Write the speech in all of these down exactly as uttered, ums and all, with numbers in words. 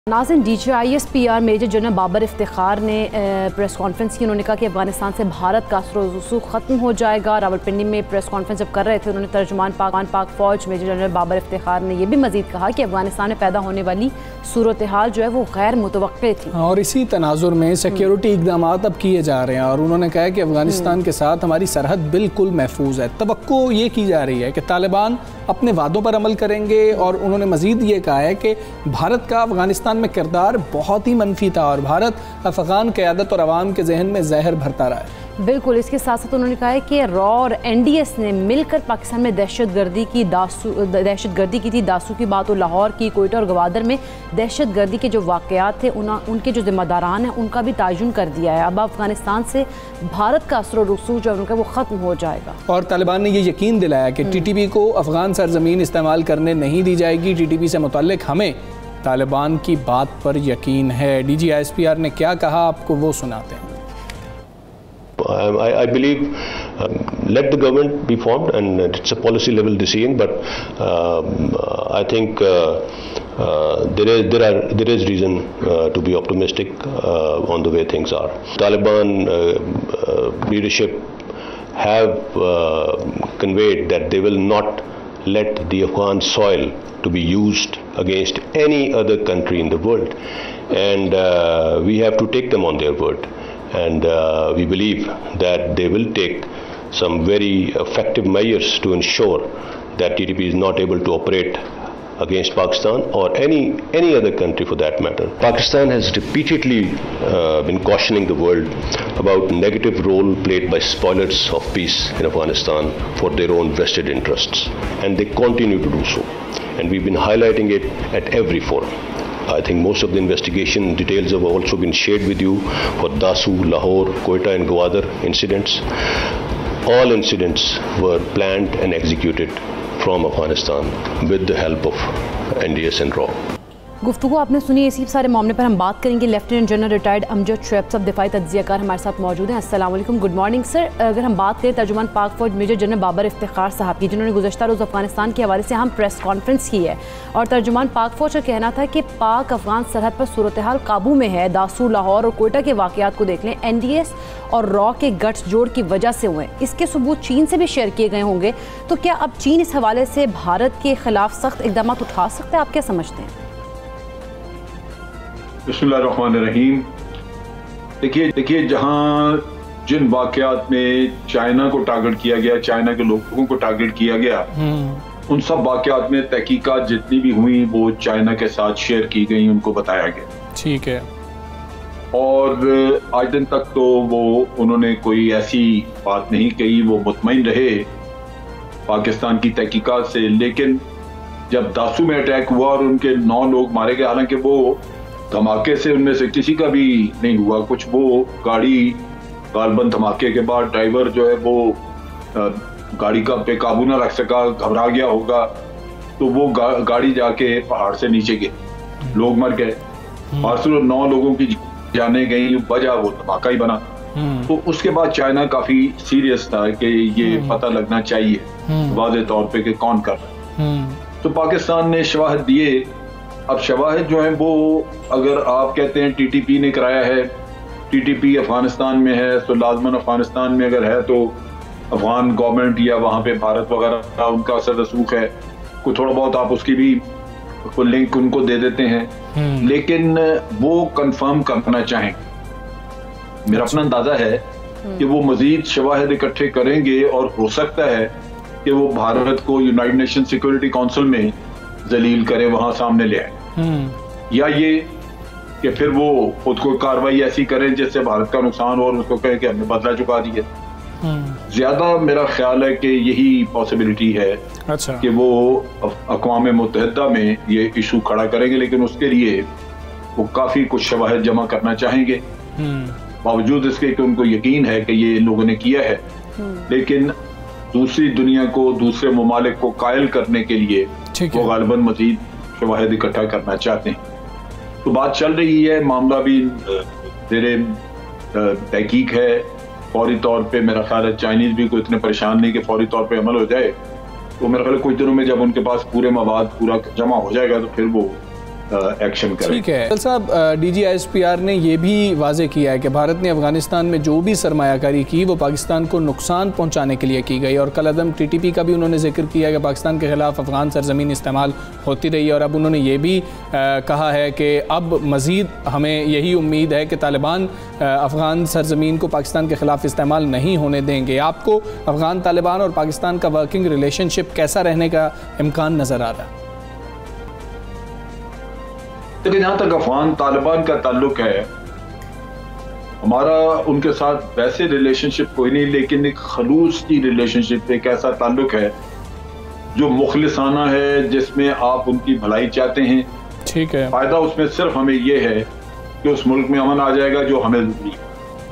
नाज़रीन, D G I S P R major general Babar Iftikhar ने press conference की। उन्होंने कहा कि अफगानिस्तान से भारत का असर रसूख ख़त्म हो जाएगा। रावलपिंडी में प्रेस कॉन्फ्रेंस जब कर रहे थे, उन्होंने तर्जुमान पाक पाक फ़ौज मेजर जनरल बाबर इफ्तिखार ने यह भी मजीद कहा कि अफगानिस्तान में पैदा होने वाली सूरत हाल जो है वो गैर मुतवक्के थी और इसी तनाजुर में सिक्योरिटी इकदाम अब किए जा रहे हैं। और उन्होंने कहा कि अफगानिस्तान के साथ हमारी सरहद बिल्कुल महफूज है। तवक्को ये की जा रही है कि तालिबान अपने वादों पर अमल करेंगे। और उन्होंने मजीद ये कहा है कि भारत का अफगानिस्तान में किरदार बहुत ही मनफी था और भारत अफगान क़यादत और अवाम के जहन में जहर भरता रहा है। बिल्कुल। इसके साथ साथ उन्होंने कहा है कि रॉ और एन डी एस ने मिलकर पाकिस्तान में दहशत गर्दी की दासू दहशत गर्दी की थी। दासू की बात हो, लाहौर की, कोयटा और गवादर में दहशत गर्दी के जो वाक़यात थे उना, उनके जो जिम्मेदारान हैं उनका भी तायुन कर दिया है। अब अफगानिस्तान से भारत का असर रसूख जो है उनका वो ख़त्म हो जाएगा। और तालिबान ने ये यकीन दिलाया कि टी टी पी को अफगान सरजमीन इस्तेमाल करने नहीं दी जाएगी। टी टी पी से मुतल्लिक हमें तालिबान की बात पर यकीन है। D G I S P R ने क्या कहा, आपको वो सुनाते हैं। I, I believe um, let the government be formed, and it's a policy level decision. But um, I think uh, uh, there is there are there is reason uh, to be optimistic uh, on the way things are. Taliban uh, uh, leadership have uh, conveyed that they will not let the Afghan soil to be used against any other country in the world, and uh, we have to take them on their word. And uh, we believe that they will take some very effective measures to ensure that T T P is not able to operate against Pakistan or any any other country for that matter. Pakistan has repeatedly uh, been cautioning the world about negative role played by spoilers of peace in Afghanistan for their own vested interests, and they continue to do so. And we've been highlighting it at every forum. I think most of the investigation details have also been shared with you for Dasu, Lahore, Koita and Gwadar incidents. All incidents were planned and executed from Afghanistan with the help of N D S and R A W. गुफ्तगू आपने सुनी। इसी सारे मामले पर हम बात करेंगे। Lieutenant general retired Amjad Shoaib sahab दिफाई तज्जियाकार हमारे साथ मौजूद हैं। अस्सलाम वालेकुम, गुड मॉर्निंग सर। अगर हम बात करें तर्जुमान पाक फौज मेजर जनरल बाबर इफ्तिखार साहब की, जिन्होंने गुज़श्ता रोज़ अफगानिस्तान के हवाले से हम प्रेस कॉन्फ्रेंस की है, और तर्जुमान पाक फौज का कहना था कि पाक अफगान सरहद पर सूरत हाल काबू में है। दासू, लाहौर और कोयटा के वाक़यात को देख लें, एन डी एस और रॉ के गठस जोड़ की वजह से हुए। इसके सबूत चीन से भी शेयर किए गए होंगे। तो क्या अब चीन इस हवाले से भारत के खिलाफ सख्त इक़दाम उठा सकता है? आप क्या समझते हैं? बिस्मिल्लाहिर्रहमानिर्रहीम। देखिए देखिए जहाँ जिन वाक़यात में चाइना को टारगेट किया गया, चाइना के लोगों को टारगेट किया गया, उन सब वाक़यात में तहकीकात जितनी भी हुई वो चाइना के साथ शेयर की गई, उनको बताया गया। ठीक है। और आज दिन तक तो वो उन्होंने कोई ऐसी बात नहीं कही, वो मुतमईन रहे पाकिस्तान की तहकीकात से। लेकिन जब दासू में अटैक हुआ और उनके नौ लोग मारे गए, हालांकि वो धमाके से उनमें से किसी का भी नहीं हुआ कुछ, वो गाड़ी गालबन धमाके के बाद ड्राइवर जो है वो गाड़ी का पे काबू ना रख सका, घबरा गया होगा, तो वो गा, गाड़ी जाके पहाड़ से नीचे गिर, लोग मर गए और सिर्फ नौ लोगों की जाने गई, वजह वो धमाका ही बना। तो उसके बाद चाइना काफी सीरियस था कि ये पता लगना चाहिए वाज़ेह तौर पे कि कौन कर रहा है। तो पाकिस्तान ने शवाहिद दिए। अब शवाहिद जो है वो, अगर आप कहते हैं टीटीपी ने कराया है, टीटीपी अफगानिस्तान में है, तो लाजमन अफगानिस्तान में अगर है तो अफगान गवर्नमेंट या वहाँ पे भारत वगैरह का उनका असर रसूख है, कोई थोड़ा बहुत आप उसकी भी कोई लिंक उनको दे देते हैं। लेकिन वो कंफर्म करना चाहें, मेरा अपना अंदाजा है कि वो मजीद शवाहिद इकट्ठे करेंगे और हो सकता है कि वो भारत को यूनाइटेड नेशन सिक्योरिटी काउंसिल में जलील करे, वहां सामने ले आए, या ये कि फिर वो खुद को कार्रवाई ऐसी करें जिससे भारत का नुकसान हो और उसको कहे कि हमने बदला चुका दिया। ज्यादा मेरा ख्याल है कि यही पॉसिबिलिटी है। अच्छा। कि वो अक़वाम मुत्तहिदा में ये इशू खड़ा करेंगे, लेकिन उसके लिए वो काफी कुछ शवाहिद जमा करना चाहेंगे, बावजूद इसके कि उनको यकीन है कि ये लोगों ने किया है। लेकिन दूसरी दुनिया को, दूसरे ममालिक को कायल करने के लिए वो गालिबन मजीद शवाहिद इकट्ठा करना चाहते हैं। तो बात चल रही है, मामला भी तेरे तहकीक है। फौरी तौर पे मेरा ख्याल है चाइनीज भी कोई इतने परेशान नहीं कि फौरी तौर पे अमल हो जाए। तो मेरा ख्याल है कुछ दिनों में जब उनके पास पूरे मवाद पूरा जमा हो जाएगा तो फिर वो एक्शन करें। ठीक है साहब, D G I S P R ने यह भी वाजे किया है कि भारत ने अफगानिस्तान में जो भी सरमायाकारी की वो पाकिस्तान को नुकसान पहुंचाने के लिए की गई, और कल अदम टी टी पी का भी उन्होंने जिक्र किया कि पाकिस्तान के खिलाफ अफगान सरजमीन इस्तेमाल होती रही है, और अब उन्होंने ये भी आ, कहा है कि अब मज़ीद हमें यही उम्मीद है कि तालिबान अफगान सरजमीन को पाकिस्तान के खिलाफ इस्तेमाल नहीं होने देंगे। आपको अफगान तालिबान और पाकिस्तान का वर्किंग रिलेशनशिप कैसा रहने का इम्कान नज़र आ रहा है? लेकिन जहाँ तक अफगान तालिबान का ताल्लुक है, हमारा उनके साथ वैसे रिलेशनशिप कोई नहीं, लेकिन एक खलूस की रिलेशनशिप, एक ऐसा ताल्लुक है जो मुखलिसाना है, जिसमें आप उनकी भलाई चाहते हैं। ठीक है, फायदा उसमें सिर्फ हमें यह है कि उस मुल्क में अमन आ जाएगा जो हमें जरूरी है।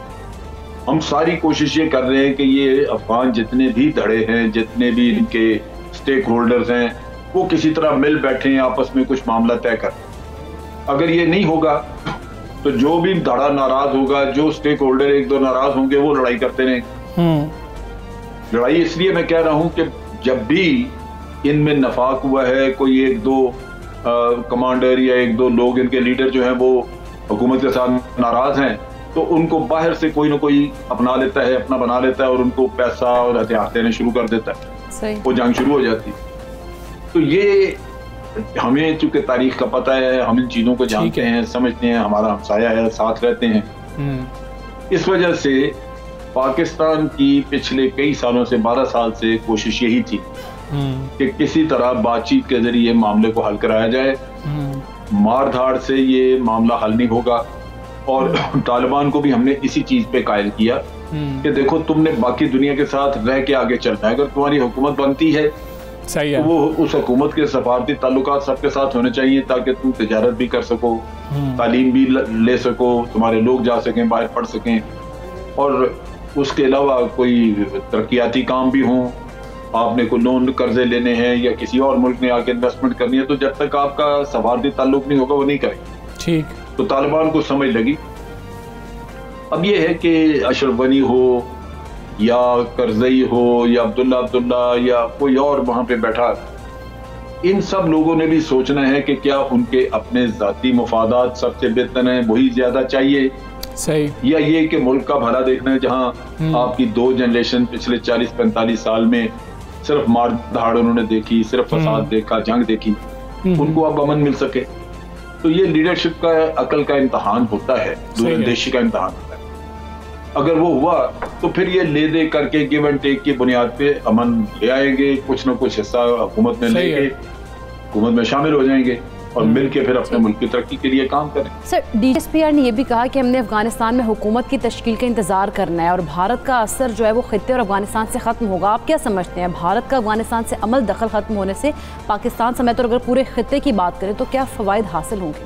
हम सारी कोशिश ये कर रहे हैं कि ये अफगान जितने भी धड़े हैं, जितने भी इनके स्टेक होल्डर्स हैं, वो किसी तरह मिल बैठे हैं, आपस में कुछ मामला तय करें। अगर ये नहीं होगा तो जो भी धड़ा नाराज होगा, जो स्टेक होल्डर एक दो नाराज होंगे, वो लड़ाई करते रहें। लड़ाई इसलिए मैं कह रहा हूं कि जब भी इनमें नफाक हुआ है, कोई एक दो आ, कमांडर या एक दो लोग, इनके लीडर जो हैं वो हुकूमत के साथ नाराज हैं, तो उनको बाहर से कोई ना कोई अपना लेता है, अपना बना लेता है, और उनको पैसा और हथियार देने शुरू कर देता है। सही। वो जंग शुरू हो जाती है। तो ये हमें चूंकि तारीख का पता है, हम इन चीजों को जानते हैं, समझते हैं, हमारा हमसाया है, साथ रहते हैं। इस वजह से पाकिस्तान की पिछले कई सालों से, बारह साल से कोशिश यही थी कि किसी तरह बातचीत के जरिए मामले को हल कराया जाए। मार धाड़ से ये मामला हल नहीं होगा, और तालिबान को भी हमने इसी चीज पे कायल किया कि देखो, तुमने बाकी दुनिया के साथ रह के आगे चलना है। अगर तुम्हारी हुकूमत बनती है, सही है, तो वो उस हुकूमत के सफारती ताल्लुकात सबके साथ होने चाहिए, ताकि तुम तिजारत भी कर सको, तालीम भी ले सको, तुम्हारे लोग जा सकें, बाहर पढ़ सकें, और उसके अलावा कोई तरक्याती काम भी हों। आपने कोई लोन कर्जे लेने हैं या किसी और मुल्क में आके इन्वेस्टमेंट करनी है, तो जब तक आपका सफारती ताल्लुक नहीं होगा, वो नहीं करेंगे। ठीक। तो तालिबान को समझ लगी। अब ये है कि अशरफ गनी हो या करजई हो या अब्दुल्ला अब्दुल्ला या कोई और वहां पे बैठा, इन सब लोगों ने भी सोचना है कि क्या उनके अपने जाती मुफादात सबसे बेहतर हैं, वही ज्यादा चाहिए, सही, या ये कि मुल्क का भला देखना है, जहां आपकी दो जनरेशन पिछले चालीस पैंतालीस साल में सिर्फ मार धाड़ उन्होंने देखी, सिर्फ फसाद देखा, जंग देखी, उनको अब अमन मिल सके। तो ये लीडरशिप का, अकल का इम्तहान होता है, दूरंदेशी का इम्तहान होता है। अगर वो हुआ तो फिर ये ले दे करके गिव एंड टेक की बुनियाद पे अमन ले आएंगे, कुछ ना कुछ हिस्सा हुकूमत में लेके हुकूमत में शामिल हो जाएंगे, और मिलके फिर अपने मुल्क की तरक्की के लिए काम करें। Sir, D G S P R ने यह भी कहा कि हमने अफगानिस्तान में हुकूमत की तश्कील का इंतजार करना है, और भारत का असर जो है वो खित्ते और अफगानिस्तान से खत्म होगा। आप क्या समझते हैं, भारत का अफगानिस्तान से अमल दखल खत्म होने से पाकिस्तान समेत और अगर पूरे खित्ते की बात करें तो क्या फवायद हासिल होंगे?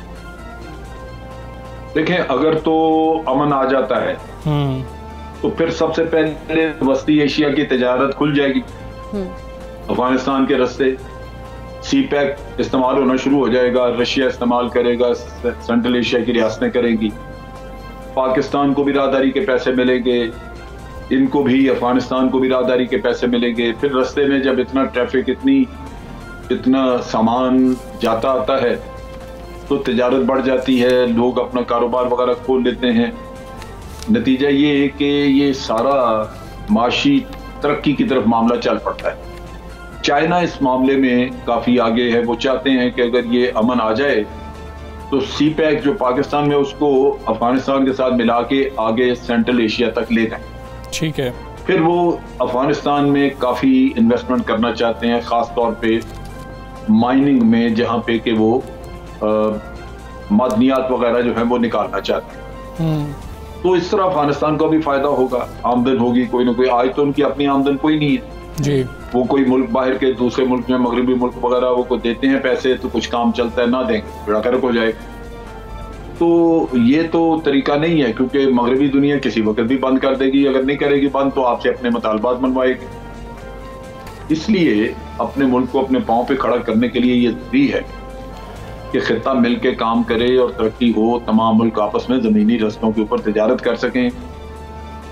देखें, अगर तो अमन आ जाता है तो फिर सबसे पहले वस्ती एशिया की तजारत खुल जाएगी। अफगानिस्तान के रास्ते सी पैक इस्तेमाल होना शुरू हो जाएगा, रशिया इस्तेमाल करेगा, सेंट्रल एशिया की रियासतें करेंगी, पाकिस्तान को भी राहदारी के पैसे मिलेंगे, इनको भी, अफगानिस्तान को भी राहदारी के पैसे मिलेंगे। फिर रास्ते में जब इतना ट्रैफिक, इतनी इतना सामान जाता आता है, तो तिजारत बढ़ जाती है, लोग अपना कारोबार वगैरह खोल लेते हैं। नतीजा ये है कि ये सारा माशी तरक्की की तरफ मामला चल पड़ता है। चाइना इस मामले में काफ़ी आगे है। वो चाहते हैं कि अगर ये अमन आ जाए तो सी पैक जो पाकिस्तान में, उसको अफगानिस्तान के साथ मिला के आगे सेंट्रल एशिया तक ले जाएं। ठीक है। फिर वो अफगानिस्तान में काफ़ी इन्वेस्टमेंट करना चाहते हैं, ख़ास तौर पे माइनिंग में, जहाँ पे कि वो मादनियात वगैरह जो है वो निकालना चाहते हैं। तो इस तरह अफगानिस्तान को भी फायदा होगा, आमदन होगी कोई ना कोई। आज तो उनकी अपनी आमदन कोई नहीं है जी। वो कोई मुल्क, बाहर के दूसरे मुल्क में, मगरबी मुल्क वगैरह, वो को देते हैं पैसे तो कुछ काम चलता है, ना देंगे बेड़ा गर्क हो जाए। तो ये तो तरीका नहीं है, क्योंकि मगरबी दुनिया किसी वक्त भी बंद कर देगी। अगर नहीं करेगी बंद तो आपसे अपने मुतालबात मनवाएगी। इसलिए अपने मुल्क को अपने पाँव पे खड़ा करने के लिए ये जरूरी है कि खित्ता मिल के काम करे और तरक्की हो, तमाम मुल्क आपस में ज़मीनी रस्तों के ऊपर तिजारत कर सकें,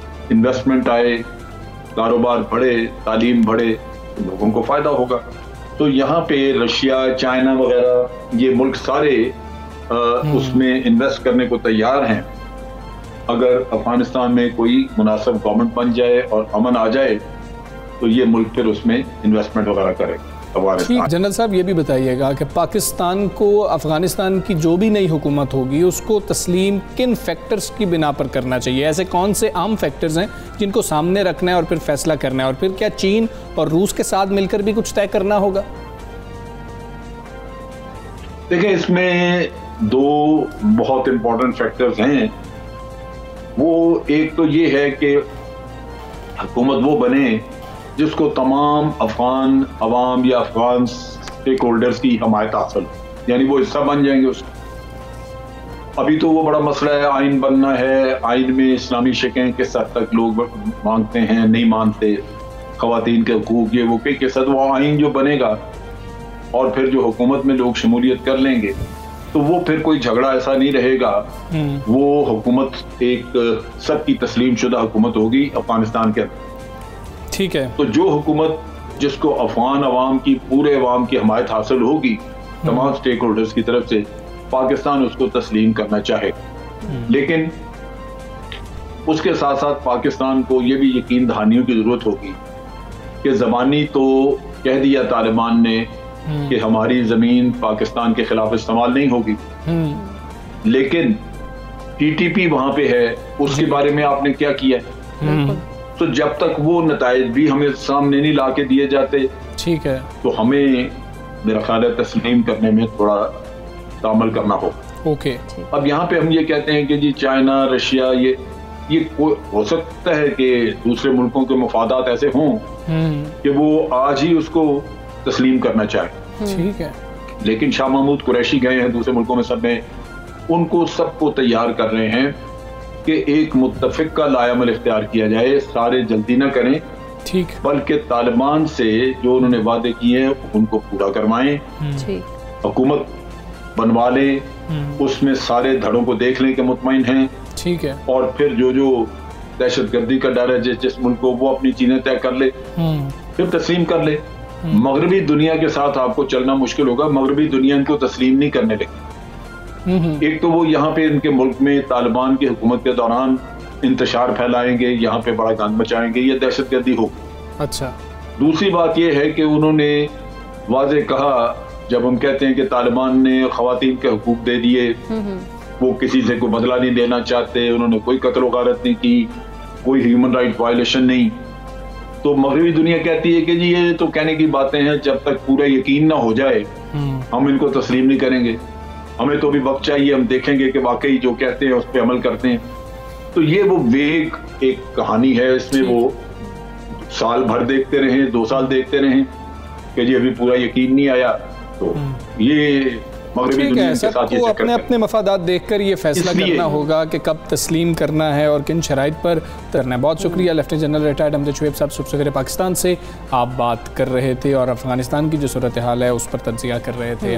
इन्वेस्टमेंट आए, कारोबार बढ़े, तालीम बढ़े, तो लोगों को फ़ायदा होगा। तो यहाँ पे रशिया, चाइना वगैरह ये मुल्क सारे आ, उसमें इन्वेस्ट करने को तैयार हैं। अगर अफगानिस्तान में कोई मुनासिब गवर्नमेंट बन जाए और अमन आ जाए तो ये मुल्क फिर उसमें इन्वेस्टमेंट वगैरह करेगा। ठीक, जनरल साहब ये भी बताइएगा कि पाकिस्तान को अफगानिस्तान की जो भी नई हुकूमत होगी उसको तस्लीम किन फैक्टर्स की बिना पर करना चाहिए? ऐसे कौन से आम फैक्टर्स हैं जिनको सामने रखना है और फिर फैसला करना है? और फिर क्या चीन और रूस के साथ मिलकर भी कुछ तय करना होगा? देखिए, इसमें दो बहुत इंपॉर्टेंट फैक्टर्स हैं। वो एक तो ये है कि हुकूमत वो बने जिसको तमाम अफगान अवाम या अफगान स्टेक होल्डर्स की हमायत हासिल, यानी वो हिस्सा बन जाएंगे उसको। अभी तो वो बड़ा मसला है, आइन बनना है, आइन में इस्लामी शिकें किस हद तक लोग मांगते हैं, नहीं मानते, खवातीन के हकूक, ये वो कई किस हद, वो आइन जो बनेगा और फिर जो हुकूमत में लोग शमूलियत कर लेंगे तो वो फिर कोई झगड़ा ऐसा नहीं रहेगा। वो हुकूमत एक सबकी तस्लीम शुदा हुकूमत होगी अफगानिस्तान के अंदर। ठीक है, तो जो हुकूमत जिसको अफगान अवाम की, पूरे अवाम की हमायत हासिल होगी तमाम स्टेक होल्डर्स की तरफ से, पाकिस्तान उसको तस्लीम करना चाहे। लेकिन उसके साथ साथ पाकिस्तान को ये भी यकीन दहानियों की जरूरत होगी कि ज़बानी तो कह दिया तालिबान ने कि हमारी जमीन पाकिस्तान के खिलाफ इस्तेमाल नहीं होगी, लेकिन टीटीपी वहां पे है, उसके बारे में आपने क्या किया? तो जब तक वो नताइज भी हमें सामने नहीं ला के दिए जाते, ठीक है, तो हमें मेरा ख्याल है तस्लीम करने में थोड़ा तामल करना होगा। ओके, अब यहाँ पे हम ये कहते हैं कि जी चाइना, रशिया, ये ये हो सकता है कि दूसरे मुल्कों के मफादात ऐसे हों कि वो आज ही उसको तस्लीम करना चाहे। ठीक है, लेकिन शाह महमूद कुरैशी गए हैं दूसरे मुल्कों में, सब में उनको सबको तैयार कर रहे हैं कि एक मुत्तफिक का लायामल इख्तियार किया जाए, सारे जल्दी ना करें, ठीक, बल्कि तालिबान से जो उन्होंने वादे किए हैं उनको पूरा करवाएं, हुकूमत बनवा लें, उसमें सारे धड़ों को देख लें कि मुतमईन हैं, ठीक है, और फिर जो जो दहशतगर्दी का डर है जिस जिस मुल्क को, वो अपनी चीजें तय कर ले, फिर तस्लीम कर ले। मगरबी दुनिया के साथ आपको चलना मुश्किल होगा, मगरबी दुनिया इनको तस्लीम नहीं करने लगी। एक तो वो यहाँ पे इनके मुल्क में तालिबान की हुकूमत के दौरान इंतशार फैलाएंगे, यहाँ पे बड़ा गंद मचाएंगे, ये दहशतगर्दी हो। अच्छा, दूसरी बात ये है कि उन्होंने वाज़े कहा, जब हम कहते हैं कि तालिबान ने खवातीन के हुकूक दे दिए, वो किसी से कोई बदला नहीं लेना चाहते, उन्होंने कोई कत्ल गारत नहीं की, कोई ह्यूमन राइट वायलेशन नहीं, तो मगरबी दुनिया कहती है कि जी ये तो कहने की बातें हैं, जब तक पूरा यकीन ना हो जाए हम इनको तस्लीम नहीं करेंगे, हमें तो भी वक्त चाहिए, हम देखेंगे कि वाकई जो कहते हैं उस पर अमल करते हैं। तो ये वो वेग एक कहानी है, इसमें वो साल भर देखते रहे, दो साल देखते रहे कि जी अभी पूरा यकीन नहीं आया, तो ये मगरबी दुनिया के साथ ये चक्कर अपने अपने मफादात देखकर ये फैसला करना होगा कि कब तस्लीम करना है और किन शराइत पर करना है। बहुत शुक्रिया lieutenant general retired Hamza Shoaib sahab, सुबह सवेरे पाकिस्तान से आप बात कर रहे थे और अफगानिस्तान की जो सूरत हाल है उस पर तज्जिया कर रहे थे।